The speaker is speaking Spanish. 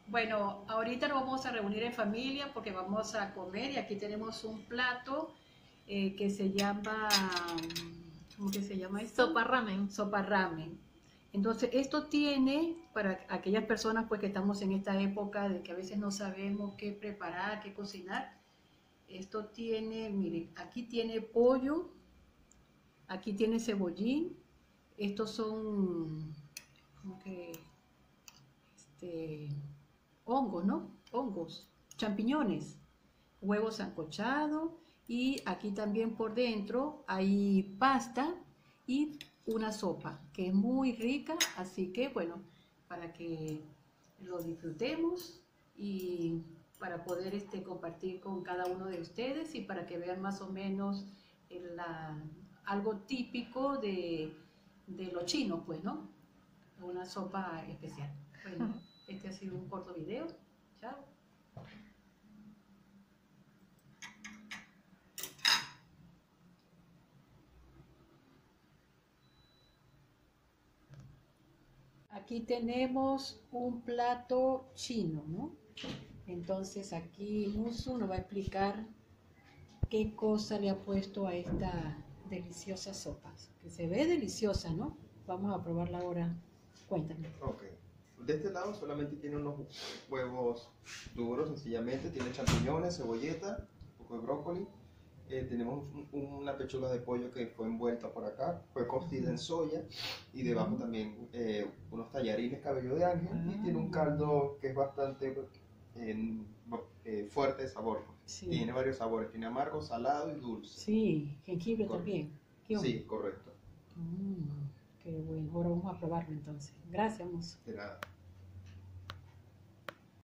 Bueno, ahorita nos vamos a reunir en familia porque vamos a comer y aquí tenemos un plato que se llama, ¿cómo que se llama esto? Sopa ramen. Sopa ramen. Entonces, esto tiene, para aquellas personas pues que estamos en esta época de que a veces no sabemos qué preparar, qué cocinar, esto tiene, miren, aquí tiene pollo, aquí tiene cebollín, estos son, ¿cómo que? Este, hongos, ¿no? Hongos, champiñones, huevos sancochado y aquí también por dentro hay pasta y una sopa que es muy rica, así que bueno, para que lo disfrutemos y para poder compartir con cada uno de ustedes y para que vean más o menos algo típico de los chinos, pues, ¿no? Una sopa especial. Bueno, este ha sido un corto video. Chao. Aquí tenemos un plato chino, ¿no? Entonces aquí Musu nos va a explicar qué cosa le ha puesto a esta deliciosa sopa, que se ve deliciosa, ¿no? Vamos a probarla ahora. Cuéntame. Ok. De este lado solamente tiene unos huevos duros, sencillamente. Tiene champiñones, cebolleta, un poco de brócoli. Tenemos una pechuga de pollo que fue envuelta por acá, fue cocida en soya. Y debajo también unos tallarines cabello de ángel. Y tiene un caldo que es bastante fuerte de sabor. Sí. Tiene varios sabores, tiene amargo, salado y dulce. Sí, jengibre Correcto. también. ¿Qué onda? Sí, correcto. Qué bueno. Ahora vamos a probarlo entonces. Gracias, Musu. De nada.